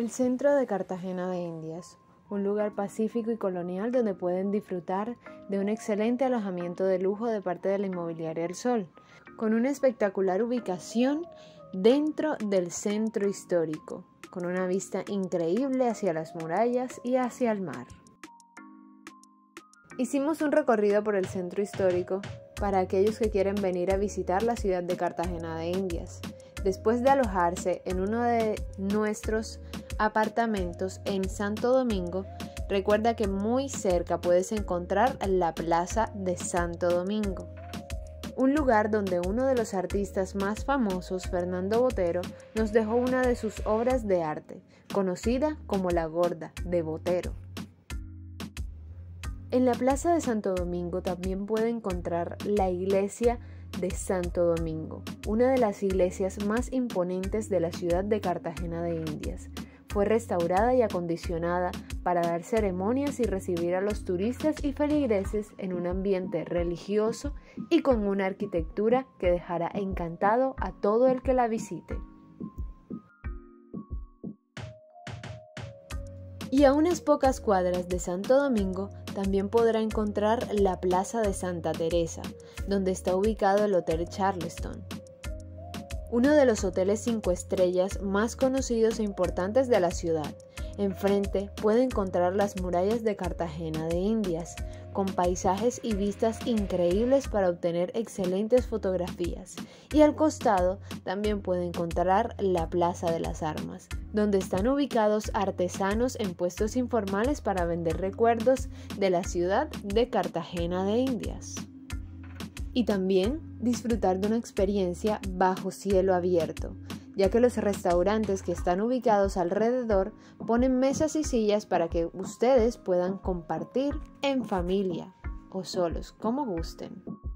El centro de Cartagena de Indias, un lugar pacífico y colonial donde pueden disfrutar de un excelente alojamiento de lujo de parte de la inmobiliaria El Sol, con una espectacular ubicación dentro del centro histórico, con una vista increíble hacia las murallas y hacia el mar. Hicimos un recorrido por el centro histórico para aquellos que quieren venir a visitar la ciudad de Cartagena de Indias. Después de alojarse en uno de nuestros apartamentos en Santo Domingo, recuerda que muy cerca puedes encontrar la Plaza de Santo Domingo, un lugar donde uno de los artistas más famosos, Fernando Botero, nos dejó una de sus obras de arte, conocida como La Gorda de Botero. En la Plaza de Santo Domingo también puede encontrar la iglesia de Santo Domingo, una de las iglesias más imponentes de la ciudad de Cartagena de Indias. Fue restaurada y acondicionada para dar ceremonias y recibir a los turistas y feligreses en un ambiente religioso y con una arquitectura que dejará encantado a todo el que la visite. Y a unas pocas cuadras de Santo Domingo también podrá encontrar la Plaza de Santa Teresa, donde está ubicado el Hotel Charleston, uno de los hoteles 5 estrellas más conocidos e importantes de la ciudad. Enfrente puede encontrar las murallas de Cartagena de Indias, con paisajes y vistas increíbles para obtener excelentes fotografías. Y al costado también puede encontrar la Plaza de las Armas, donde están ubicados artesanos en puestos informales para vender recuerdos de la ciudad de Cartagena de Indias. Y también disfrutar de una experiencia bajo cielo abierto, ya que los restaurantes que están ubicados alrededor ponen mesas y sillas para que ustedes puedan compartir en familia o solos, como gusten.